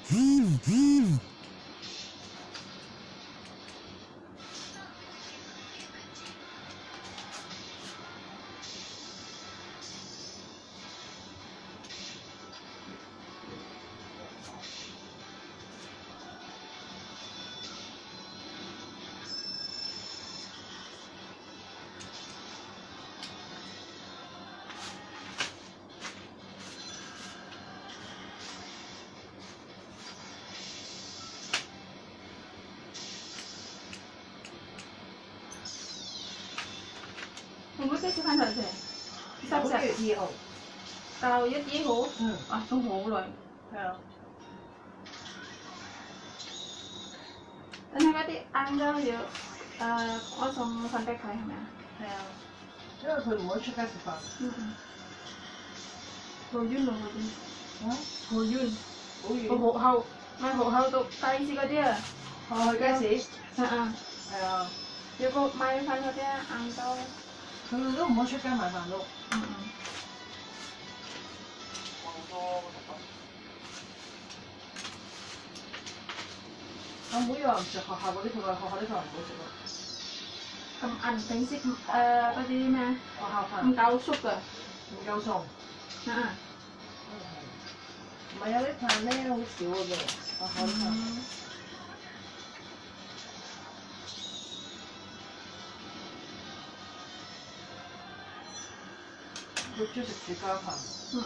không biết cái sự khăn thật thế sắp 9月1號。 9月1號，啊，仲好耐。 係啊。 但係嗰啲晏晝要我送份俾佢係咪啊？ 係啊，因為佢唔可以出街食飯。 好遠喎嗰邊。好遠。 好遠。 個學校，咪學校讀街市嗰啲啊。 去街市。係啊。 要個買飯嗰啲啊，晏晝。 佢哋都唔可以出街買飯都。阿妹又話唔食學校嗰啲，佢話學校啲飯唔好食咯。 咁銀平時嗰啲咩？ 學校飯。 唔夠熟㗎。 唔夠餸。唔係有啲飯咧好少嘅啫，學校啲飯。佢中意食住家飯。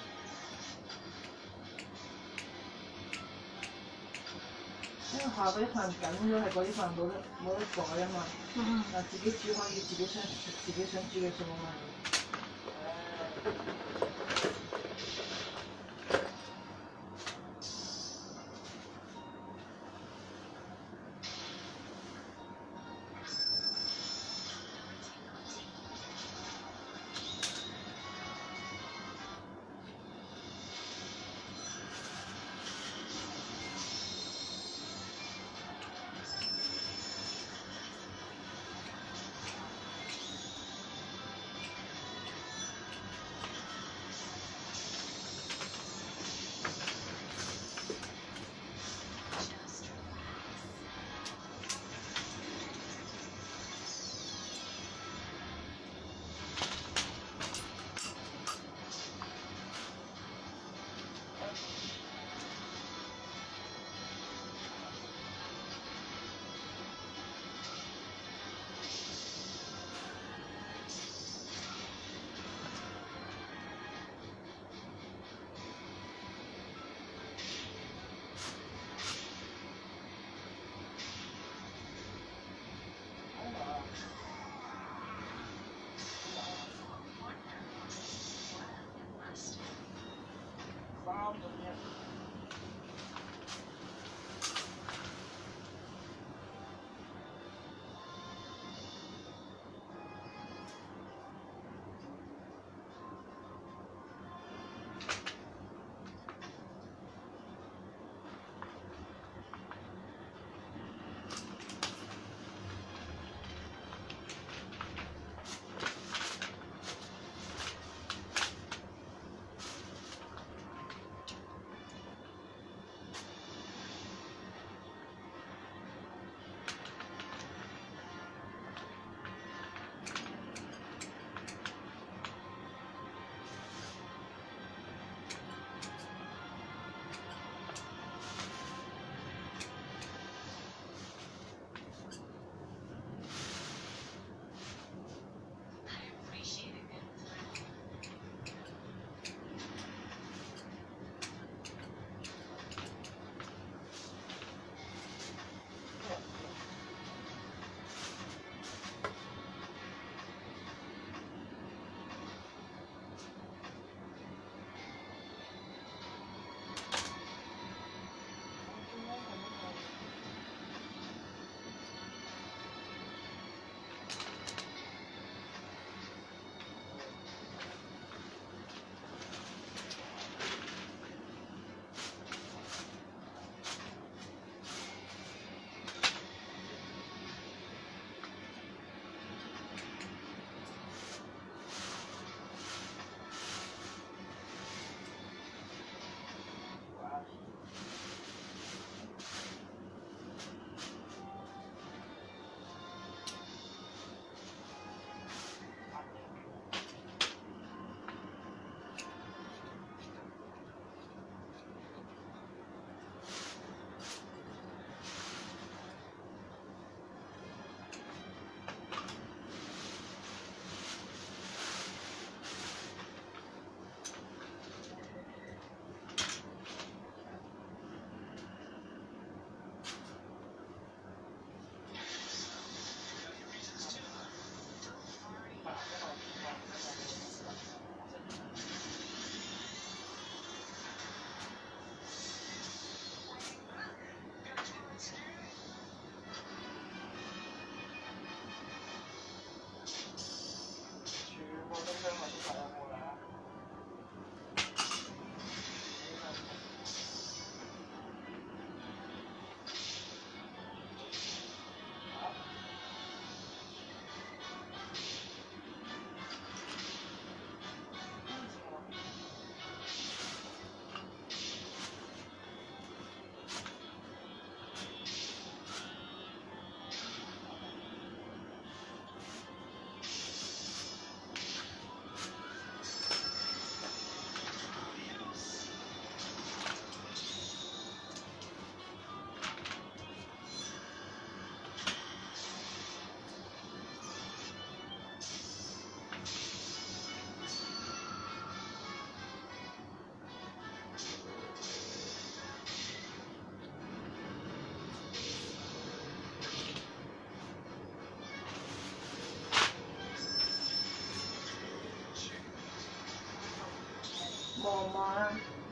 因為下嗰啲飯緊咗，係嗰啲飯冇得改啊嘛。但自己煮可以自己想食自己想煮嘅餸啊嘛。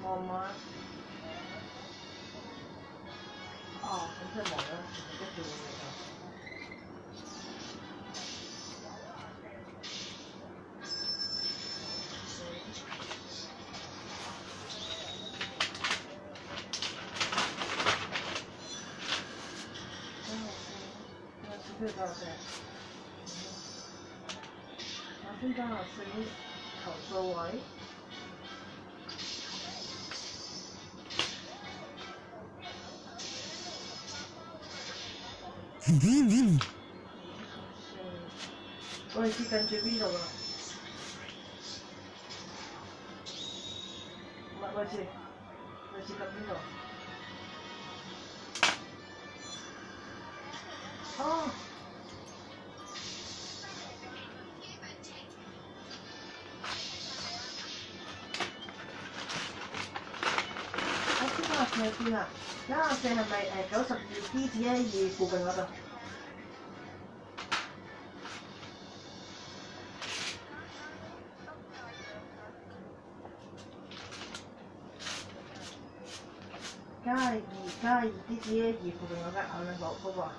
慢慢。哦，咁即係冇啦，跟住會嚟啦。多少錢？我先加落4投訴位。我哋接近住邊度啦？唔係，我哋接近邊度？哦。喺邊啊？94係咪92 DTA2附近嗰度？92 DTA2附近嗰間牛兩堡嗰個啊？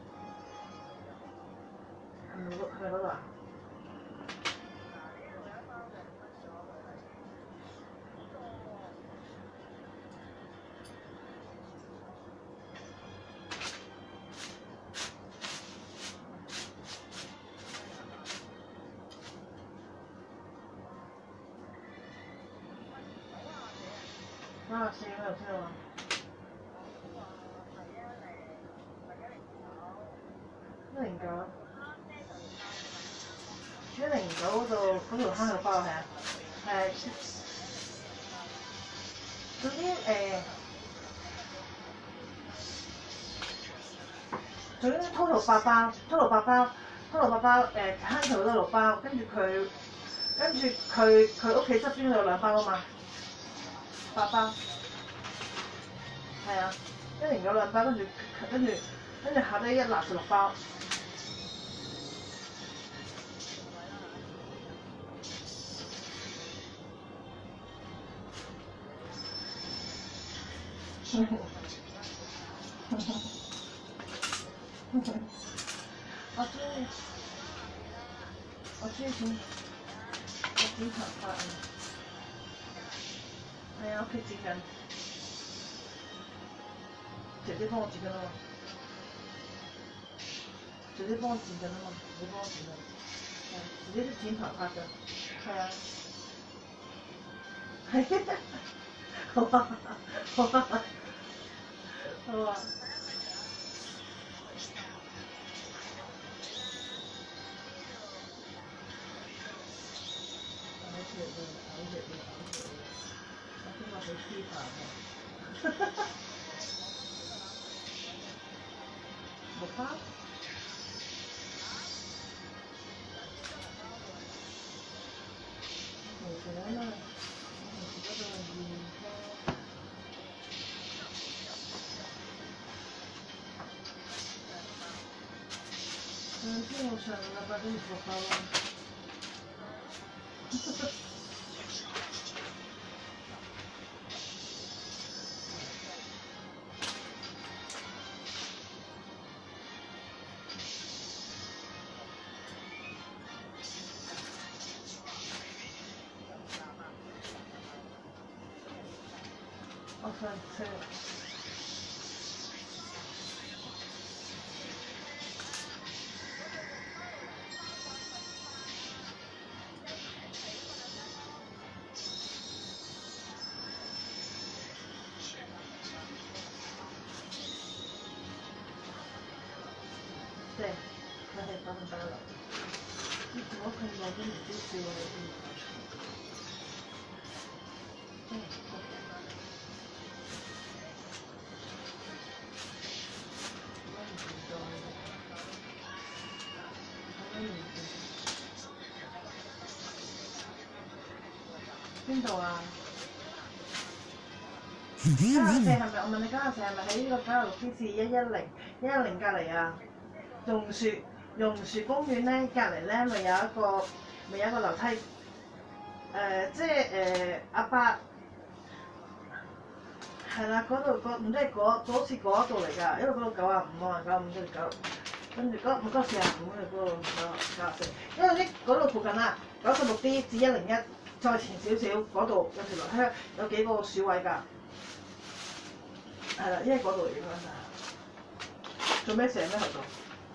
係咪嗰度啊？94嗰度先啊！109嗰條坑嘅包係啊，總之total 8包，total 8包坑頭都6包，跟住佢屋企側邊有2包啊嘛，8包，係啊，109 2包，跟住下低一籃就6包。我中意剪頭髮啊！係啊，屋企剪緊，姐姐幫我剪緊啊嘛，姐姐幫我剪緊啊嘛，姐姐幫我剪緊，係，姐姐識剪頭髮㗎，係啊，係，好啊，好啊，好啊。我俾黐飯喎，6包，冇咗啦，我平時嗰度2包，知我上個禮拜都6包啦。我上車。對，佢係8包啦。我咁耐都唔知試過你邊。邊度啊？94係咪？我問你94係咪喺呢個96 PC 110隔離啊？榕樹公園咧，隔離咧咪有一個樓梯，即係阿伯係啦，嗰度唔知好似嗰度嚟㗎，因為嗰度95啊，95跟住9，跟住嗰45嘅嗰度94，因為呢嗰度附近啦，96D至101再前少少嗰度有條樓梯，有幾個鼠位㗎，係啦，因為嗰度嚟㗎嘛。做咩寫咩喺度？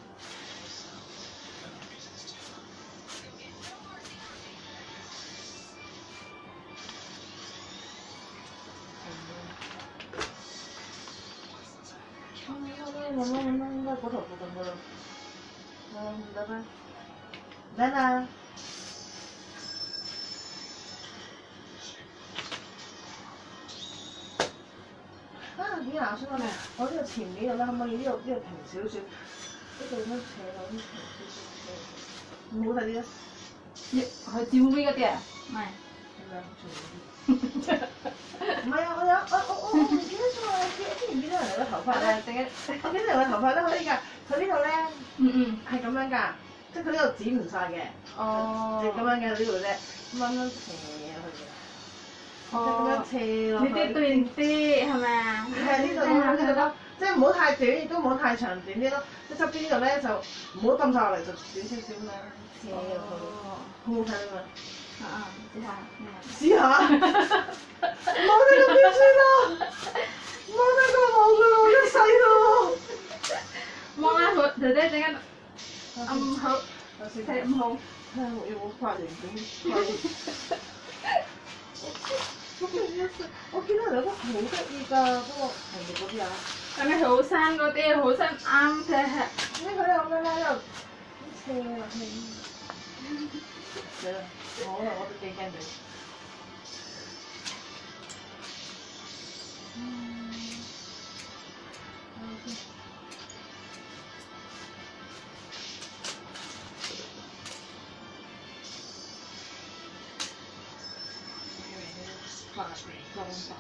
應該嗰頭附近㗎啦。拜拜。來啦。啲牙刷咧，我呢個前面度咧，可唔可以呢度平少少？呢度咧斜落啲平少少，唔好睇啲啊！ 佢照呢嗰啲啊？唔係。 唔係啊！我唔記得咗啊！知唔記得人哋個頭髮咧？我記得人哋個頭髮咧可以㗎，佢呢度咧，係咁樣㗎，即係佢呢度剪唔晒嘅，就咁樣嘅呢度咧，掹掹斜去嘅。即係咁樣斜落去。呢啲短啲係咪啊？ 係呢度咯，即係唔好太短，亦都唔好太長，短啲咯。即係側邊呢度咧就唔好抌晒落嚟，就短少少咁樣斜落去，好好睇啊嘛！試下。冇得咁點算啊！冇得咁冇㗎咯，一世咯。 望下佢，姐姐陣間暗好，睇暗好。 睇下有冇髮型整我見到人有得好得意㗎，嗰個人哋嗰啲啊。 係咪好生嗰啲？好生啱嘅。 呢佢咧咁樣咧又斜落去。死啦！好啦，我都幾驚你。化妝法。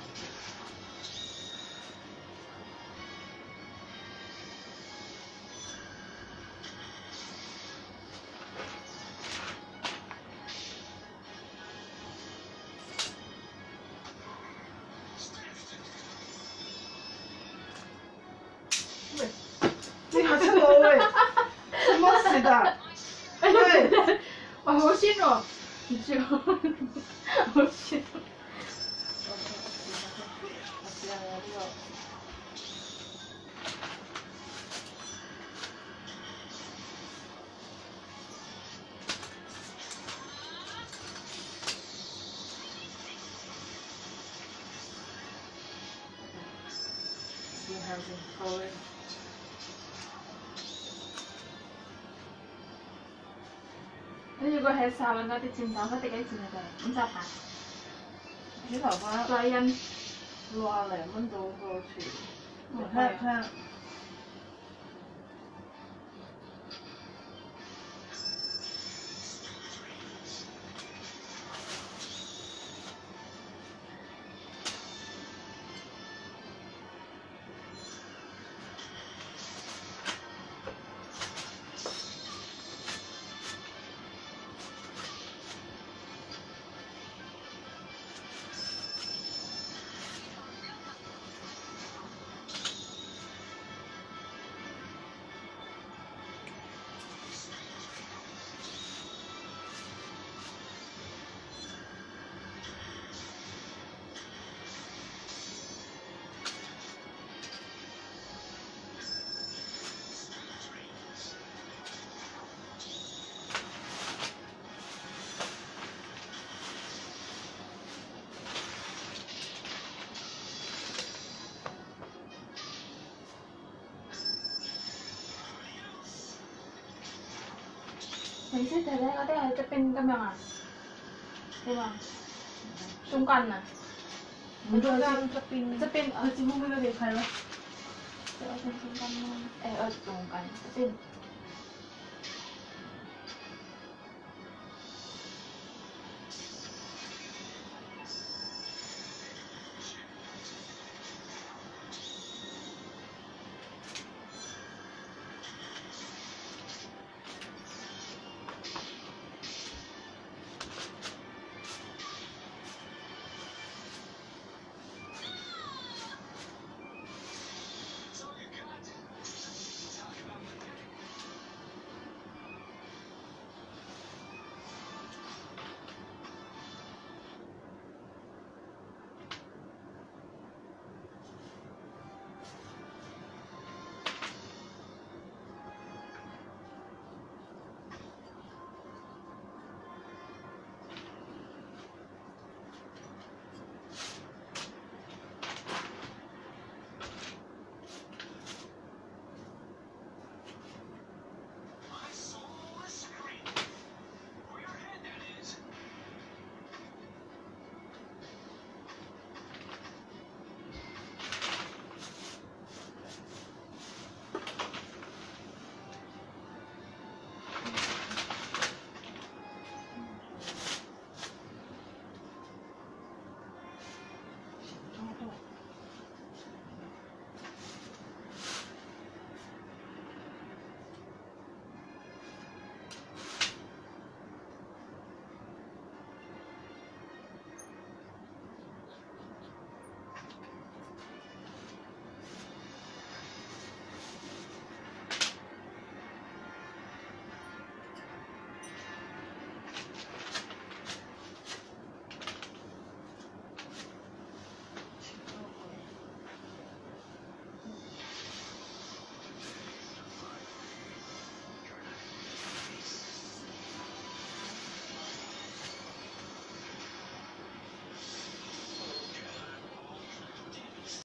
喂，你嚇親我喂！什麼事的？喂， 哇，好鮮喎！唔知喎，好鮮。 我試下我呢個。試下先，好嘅。 你如果係沙揾嗰啲剪頭髮，啲幾錢啊？就50下。 剪頭髮。 再印 60零蚊到個錢。睇下。 你知姐姐嗰啲係側邊咁樣啊？點啊？中間啊？ 唔中間側邊。 側邊， 佢剪妹妹嗰條係咯。 即係我中間咯。我中間側邊。